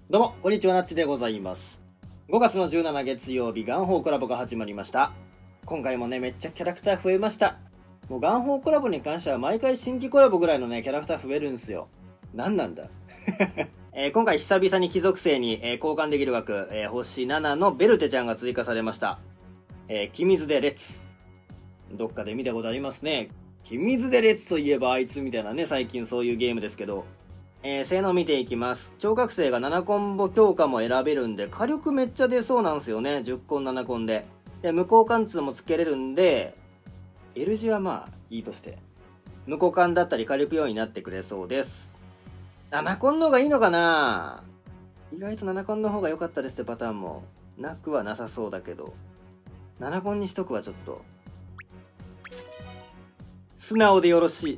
どうも、こんにちは、なっちでございます。5月の17月曜日、ガンホーコラボが始まりました。今回もね、めっちゃキャラクター増えました。もうガンホーコラボに関しては毎回新規コラボぐらいのね、キャラクター増えるんすよ。なんなんだ今回久々に貴族生に、交換できる枠、星7のベルテちゃんが追加されました。君水で列。どっかで見たことありますね。君水で列といえばあいつみたいなね、最近そういうゲームですけど。性能見ていきます。超覚醒が7コンボ強化も選べるんで、火力めっちゃ出そうなんですよね。10コン7コンで。で、無効貫通もつけれるんで、L 字はまあ、いいとして。無効貫だったり火力4になってくれそうです。7コンの方がいいのかな？意外と7コンの方が良かったですってパターンも、なくはなさそうだけど。7コンにしとくはちょっと。素直でよろしい。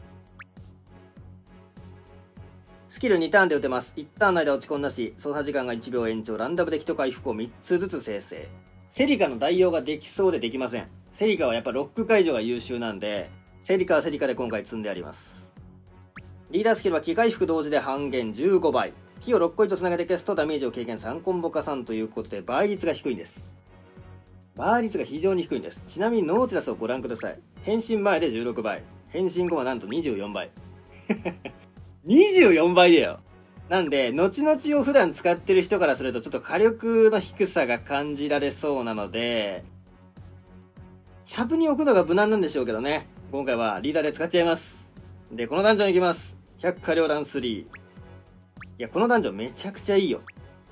スキル2ターンで打てます。1ターンの間落ち込んなし、操作時間が1秒延長、ランダムで気と回復を3つずつ生成。セリカの代用ができそうでできません。セリカはやっぱロック解除が優秀なんで、セリカはセリカで今回積んであります。リーダースキルは気回復同時で半減15倍。気を6個以上つなげて消すとダメージを経験3コンボ加算ということで倍率が低いんです。倍率が非常に低いんです。ちなみにノーチラスをご覧ください。変身前で16倍。変身後はなんと24倍。24倍だよ。なんで、後々を普段使ってる人からするとちょっと火力の低さが感じられそうなので、シャブに置くのが無難なんでしょうけどね。今回はリーダーで使っちゃいます。で、このダンジョンいきます。100火燎弾3。いや、このダンジョンめちゃくちゃいいよ。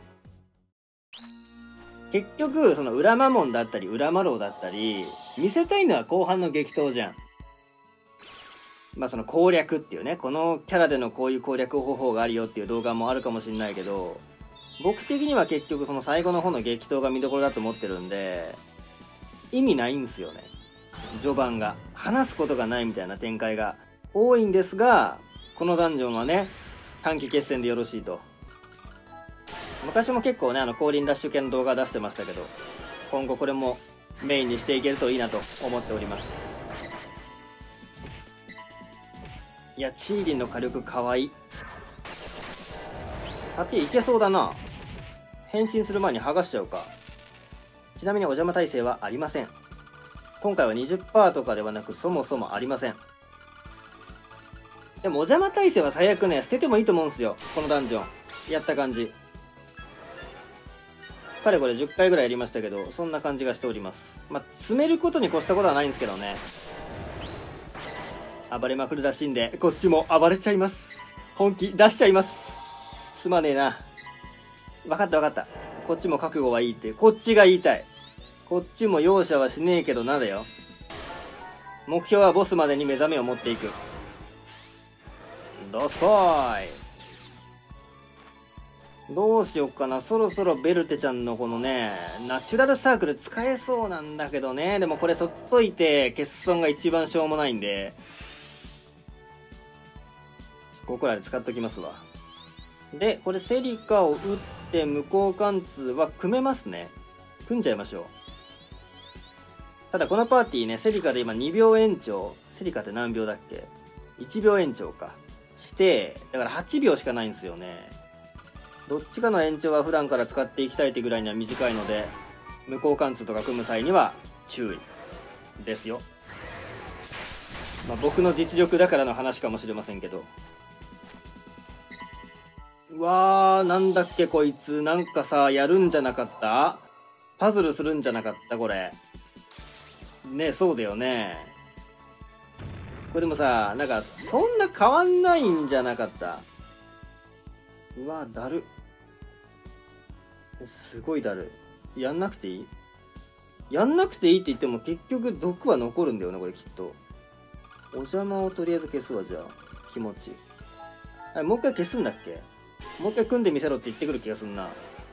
結局、その裏魔門だったり、裏魔狼だったり、見せたいのは後半の激闘じゃん。まあその攻略っていうね、このキャラでのこういう攻略方法があるよっていう動画もあるかもしれないけど、僕的には結局その最後の方の激闘が見どころだと思ってるんで、意味ないんすよね。序盤が。話すことがないみたいな展開が多いんですが、このダンジョンはね、短期決戦でよろしいと。昔も結構ね、降臨ラッシュ系の動画出してましたけど、今後これもメインにしていけるといいなと思っております。いや、チーリンの火力かわいい。ハッピーいけそうだな。変身する前に剥がしちゃうか。ちなみにお邪魔耐性はありません。今回は 20% とかではなくそもそもありません。でもお邪魔耐性は最悪ね、捨ててもいいと思うんすよ。このダンジョン。やった感じ。かれこれ10回ぐらいやりましたけど、そんな感じがしております。まあ、詰めることに越したことはないんですけどね。暴れまくるらしいんで、こっちも暴れちゃいます。本気出しちゃいます。すまねえな。分かった分かった。こっちも覚悟はいいって、こっちが言いたい。こっちも容赦はしねえけどなだよ。目標はボスまでに目覚めを持っていく。どすこーい。どうしよっかな。そろそろベルテちゃんのこのね、ナチュラルサークル使えそうなんだけどね。でもこれ取っといて、欠損が一番しょうもないんで、ここらで使っときますわ。で、これセリカを打って無効貫通は組めますね。組んじゃいましょう。ただこのパーティーね、セリカで今2秒延長。セリカって何秒だっけ？ 1 秒延長か。して、だから8秒しかないんですよね。どっちかの延長は普段から使っていきたいってぐらいには短いので、無効貫通とか組む際には注意ですよ。まあ僕の実力だからの話かもしれませんけど。うわー、なんだっけこいつ。なんかさ、やるんじゃなかった？パズルするんじゃなかったこれ。ね、そうだよね。これでもさ、なんか、そんな変わんないんじゃなかった？うわ、だる。すごいだる。やんなくていい？やんなくていいって言っても結局毒は残るんだよな、これきっと。お邪魔をとりあえず消すわ、じゃあ。気持ち。あれ、もう一回消すんだっけ？もう一回組んでみせろって言ってくる気がすんな。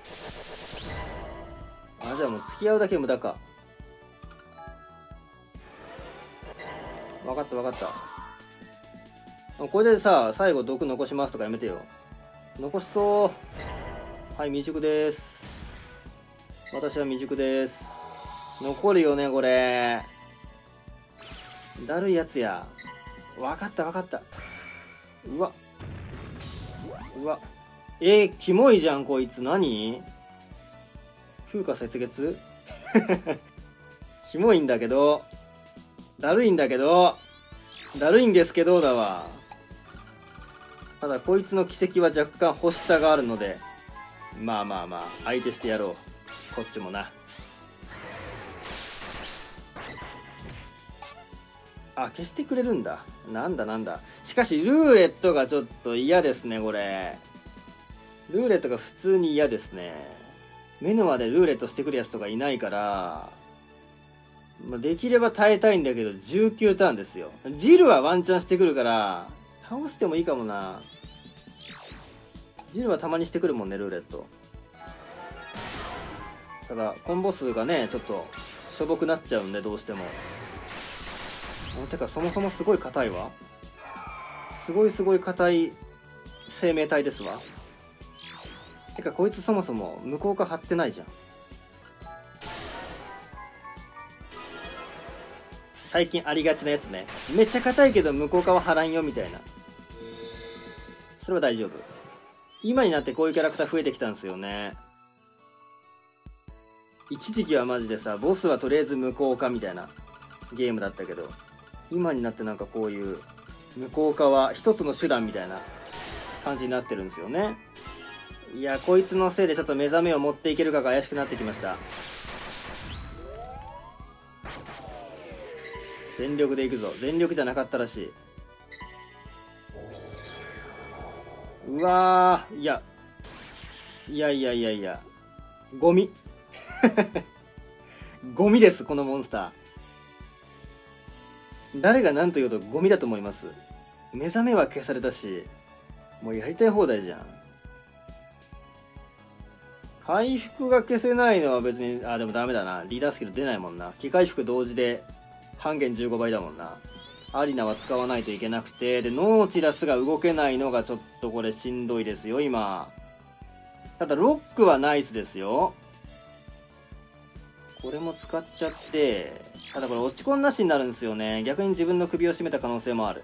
あ、じゃあもう付き合うだけ無駄か。分かった分かった。これでさ、最後毒残しますとかやめてよ。残しそう。はい、未熟です。私は未熟です。残るよね、これ。だるいやつや。分かった分かった。うわ。うわ。 キモいじゃんこいつ。何風化雪月キモいんだけど、だるいんだけど、だるいんですけどだわ。ただこいつの奇跡は若干欲しさがあるので、まあまあまあ相手してやろう。こっちもな。あ、消してくれるんだ。なんだなんだ。しかしルーレットがちょっと嫌ですねこれ。ルーレットが普通に嫌ですね。目の前でルーレットしてくるやつとかいないから、まあ、できれば耐えたいんだけど19ターンですよ。ジルはワンチャンしてくるから倒してもいいかもな。ジルはたまにしてくるもんねルーレット。ただコンボ数がねちょっとしょぼくなっちゃうんでどうしても。てかそもそもすごい硬いわ。すごい硬い生命体ですわ。てかこいつそもそも無効化貼ってないじゃん。最近ありがちなやつね。めっちゃ硬いけど無効化は貼らんよみたいな。それは大丈夫。今になってこういうキャラクター増えてきたんですよね。一時期はマジでさボスはとりあえず無効化みたいなゲームだったけど、今になってなんかこういう無効化は一つの手段みたいな感じになってるんですよね。いやこいつのせいでちょっと目覚めを持っていけるかが怪しくなってきました。全力でいくぞ。全力じゃなかったらしい。うわー、いやゴミゴミです。このモンスター誰が何と言うとゴミだと思います。目覚めは消されたしもうやりたい放題じゃん。回復が消せないのは別に、でもダメだな。リーダースキル出ないもんな。機回復同時で半減15倍だもんな。アリナは使わないといけなくて、でノーチラスが動けないのがちょっとこれしんどいですよ今。ただロックはナイスですよ。これも使っちゃって、ただこれ落ち込んなしになるんですよね。逆に自分の首を絞めた可能性もある。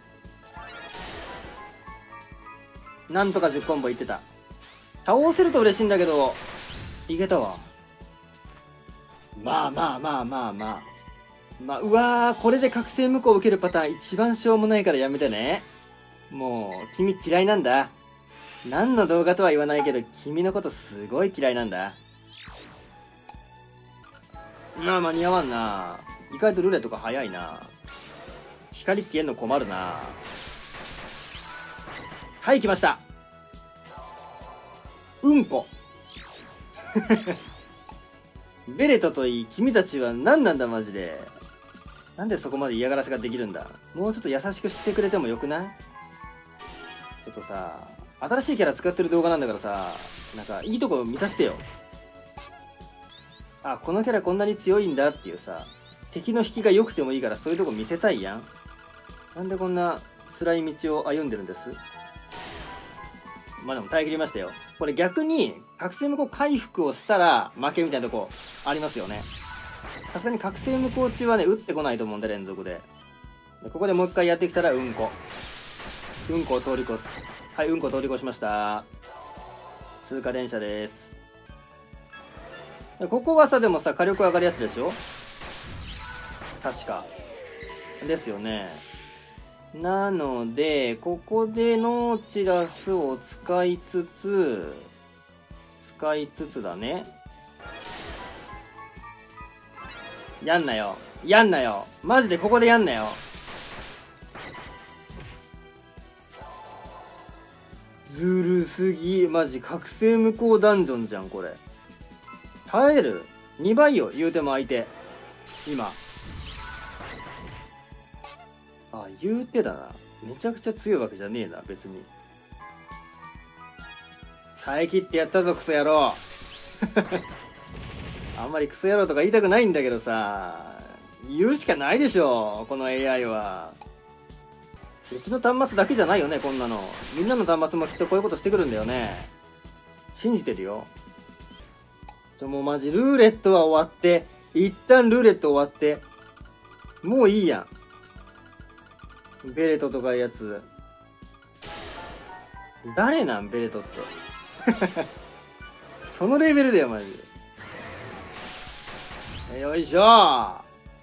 なんとか10コンボいってた。倒せると嬉しいんだけどいけたわ。うわー、これで覚醒無効を受けるパターン一番しょうもないからやめてね。もう君嫌いなんだ。何の動画とは言わないけど君のことすごい嫌いなんだ。間に合わんな。意外とルーレットが早いな。光消えんの困るな。はい来ました。うんこベレトといい君たちは何なんだマジで。なんでそこまで嫌がらせができるんだ。もうちょっと優しくしてくれてもよくない？ちょっとさ新しいキャラ使ってる動画なんだからさ、なんかいいとこ見させてよ。このキャラこんなに強いんだっていうさ、敵の引きが良くてもいいからそういうとこ見せたいやん。なんでこんな辛い道を歩んでるんです？でも耐え切りましたよ。これ逆に覚醒無効回復をしたら負けみたいなとこありますよね。さすがに覚醒無効中はね打ってこないと思うんで連続で。ここでもう一回やってきたらうんこを通り越す。はい、うんこ通り越しました。通過電車です。ここはさでもさ火力上がるやつでしょ確かですよね。なのでここでノーチラスを使いつつだね。やんなよマジでここでやんなよ。ずるすぎマジ。覚醒無効ダンジョンじゃんこれ。耐える2倍よ言うても相手今。言うてだな。めちゃくちゃ強いわけじゃねえな別に。耐え切ってやったぞクソ野郎あんまりクソ野郎とか言いたくないんだけどさ、言うしかないでしょこの AI は。うちの端末だけじゃないよねこんなの。みんなの端末もきっとこういうことしてくるんだよね。信じてるよ。もうマジルーレットは終わって、一旦ルーレット終わって、もういいやん。ベレトとかいうやつ誰なんベレトって。 そのレベルだよマジで。よいしょ。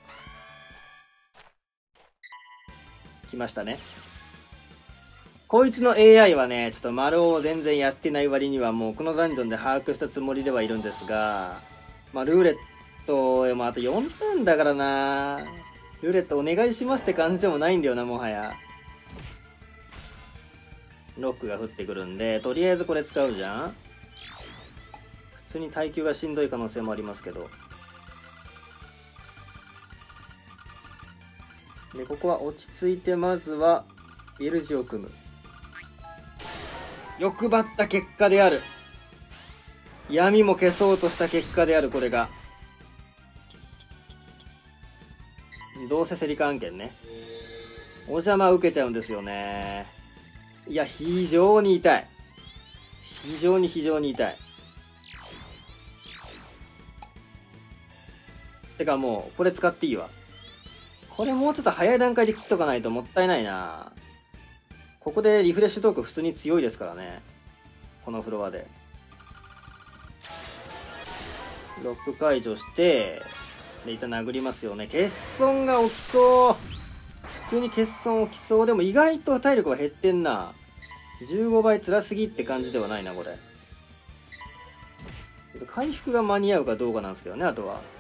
来ましたね。こいつの AI はね、ちょっと丸を全然やってない割にはもうこのダンジョンで把握したつもりではいるんですが、まあルーレット、あと4ターンだからな。ルーレットお願いしますって感じでもないんだよな、もはや。ロックが降ってくるんで、とりあえずこれ使うじゃん。普通に耐久がしんどい可能性もありますけど。で、ここは落ち着いて、まずは L 字を組む。欲張った結果である。闇も消そうとした結果である、これが。どうせセリカ案件ね。お邪魔受けちゃうんですよね。いや、非常に痛い。非常に痛い。てかもう、これ使っていいわ。これもうちょっと早い段階で切っとかないともったいないな。ここでリフレッシュトーク普通に強いですからね。このフロアで。ロック解除して、で、一旦殴りますよね。欠損が起きそう。普通に欠損起きそう。でも意外と体力は減ってんな。15倍辛すぎって感じではないな、これ。回復が間に合うかどうかなんですけどね、あとは。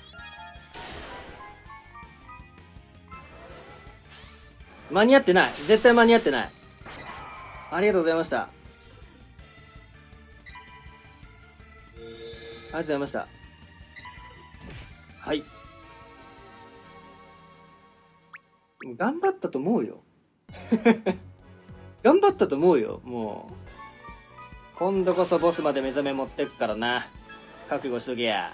間に合ってない。絶対間に合ってない。ありがとうございました。ありがとうございました。はい。頑張ったと思うよ。頑張ったと思うよ、もう。今度こそボスまで目覚め持ってくからな。覚悟しとけや。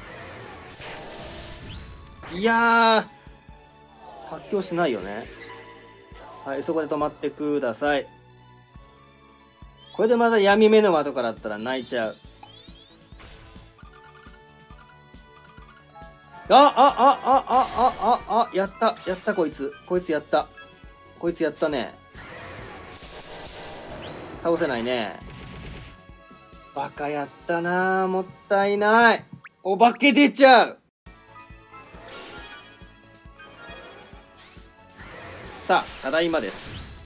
いやー、発狂しないよね。はい、そこで止まってください。これでまだ闇目の間とかだったら泣いちゃう。やったこいつ。こいつやった。こいつやったね。倒せないね。バカやったなぁ。もったいない。お化け出ちゃう。さあ、ただいまです。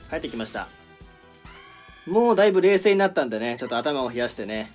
帰ってきました。もうだいぶ冷静になったんでね、ちょっと頭を冷やしてね。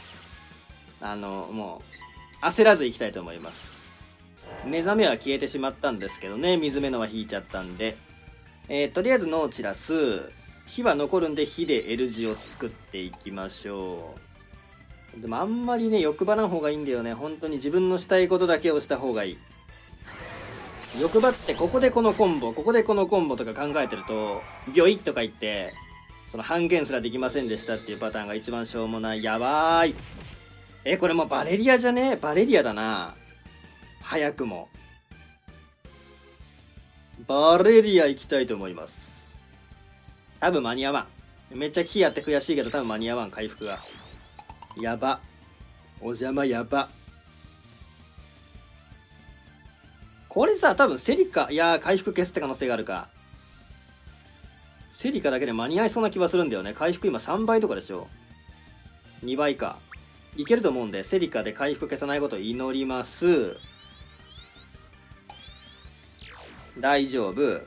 もう、焦らず行きたいと思います。目覚めは消えてしまったんですけどね、水目のは引いちゃったんで。とりあえずノーチラス、火は残るんで火で L 字を作っていきましょう。でもあんまりね、欲張らん方がいいんだよね。本当に自分のしたいことだけをした方がいい。欲張ってここでこのコンボ、ここでこのコンボとか考えてると、ビョイとか言って、その半減すらできませんでしたっていうパターンが一番しょうもない。やばーい。これもうバレリアじゃね？バレリアだな。早くも。バレリア行きたいと思います。多分間に合わん。めっちゃ木やって悔しいけど多分間に合わん、回復が。やば。お邪魔やば。これさ、多分セリカ、いやー、回復消すって可能性があるか。セリカだけで間に合いそうな気はするんだよね。回復今3倍とかでしょ。2倍か。いけると思うんで、セリカで回復消さないことを祈ります。大丈夫。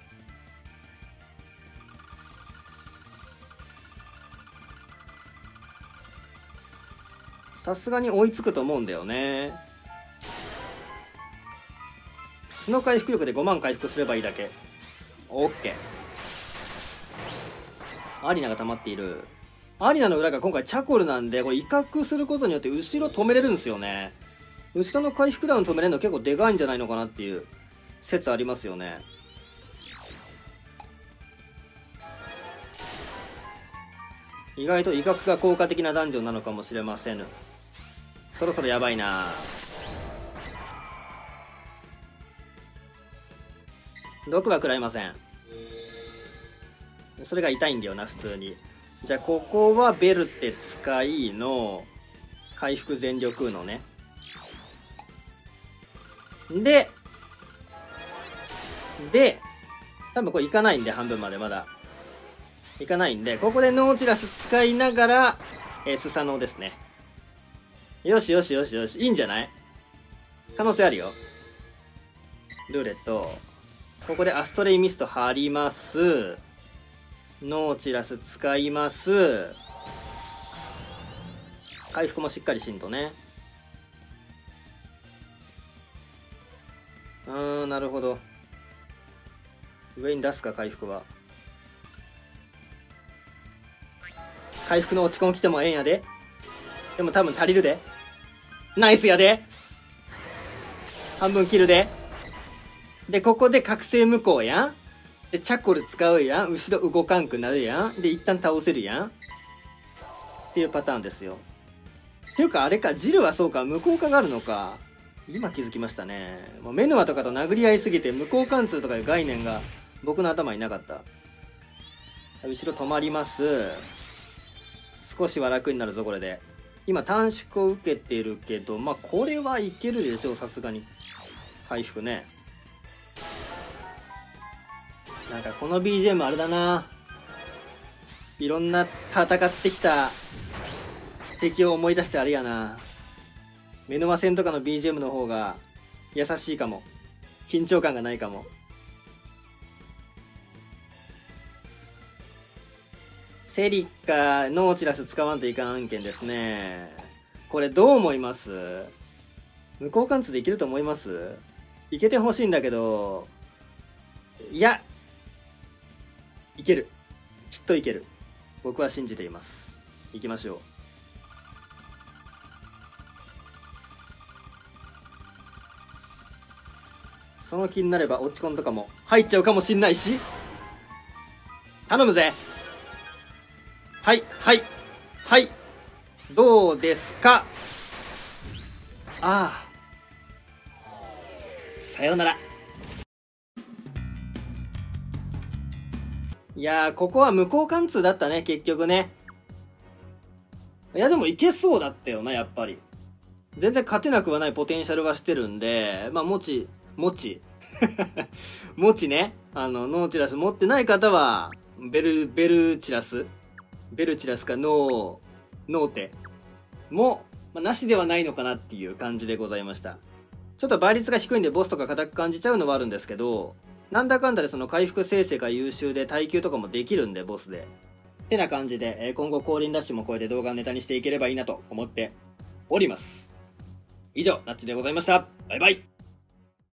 さすがに追いつくと思うんだよね。素の回復力で5万回復すればいいだけ。オッケー。アリナが溜まっている。アリナの裏が今回チャコルなんで、これ威嚇することによって後ろ止めれるんですよね。後ろの回復ダウン止めれるの結構でかいんじゃないのかなっていう説ありますよね。意外と威嚇が効果的なダンジョンなのかもしれません。そろそろやばいな。毒は食らいません。それが痛いんだよな、普通に。じゃあここはベルテ使いの回復全力のね。で多分これいかないんで、半分までまだいかないんで、ここでノーチラス使いながらスサノオですね。よしよしよしよし、いいんじゃない？可能性あるよ。ルーレット。ここでアストレイミスト貼ります。ノーチラス使います。回復もしっかりしんとね。なるほど。上に出すか、回復は。回復の落ち込み来てもええんやで。でも多分足りるで。ナイスやで。半分切るで。で、ここで覚醒無効やん。で、チャコル使うやん。後ろ動かんくなるやん。で、一旦倒せるやん。っていうパターンですよ。っていうか、あれか、ジルはそうか、無効化があるのか。今気づきましたね。もうメヌマとかと殴り合いすぎて、無効貫通とかいう概念が僕の頭になかった。後ろ止まります。少しは楽になるぞ、これで。今、短縮を受けてるけど、まあ、これはいけるでしょう、さすがに。回復ね。なんか、この BGM あれだな。いろんな戦ってきた敵を思い出してあれやな。メノマ戦とかの BGM の方が優しいかも。緊張感がないかも。セリカ、ノーチラス使わんといかん案件ですね。これどう思います？無効貫通でいけると思います？いけてほしいんだけど、いや、いける。きっといける。僕は信じています。行きましょう。その気になれば落ち込んとかも入っちゃうかもしんないし。頼むぜ。はい、はい、はい。どうですか？ああ。さようなら。いやー、ここは無効貫通だったね、結局ね。いや、でもいけそうだったよな、やっぱり。全然勝てなくはないポテンシャルはしてるんで、まあ、もちね、ノーチラス持ってない方は、ベルチラスかノーテも、まあ、なしではないのかなっていう感じでございました。ちょっと倍率が低いんでボスとか硬く感じちゃうのはあるんですけど、なんだかんだでその回復生成が優秀で耐久とかもできるんで、ボスで。ってな感じで、今後降臨ラッシュもこれで動画をネタにしていければいいなと思っております。以上、ナッチでございました。バイバイ。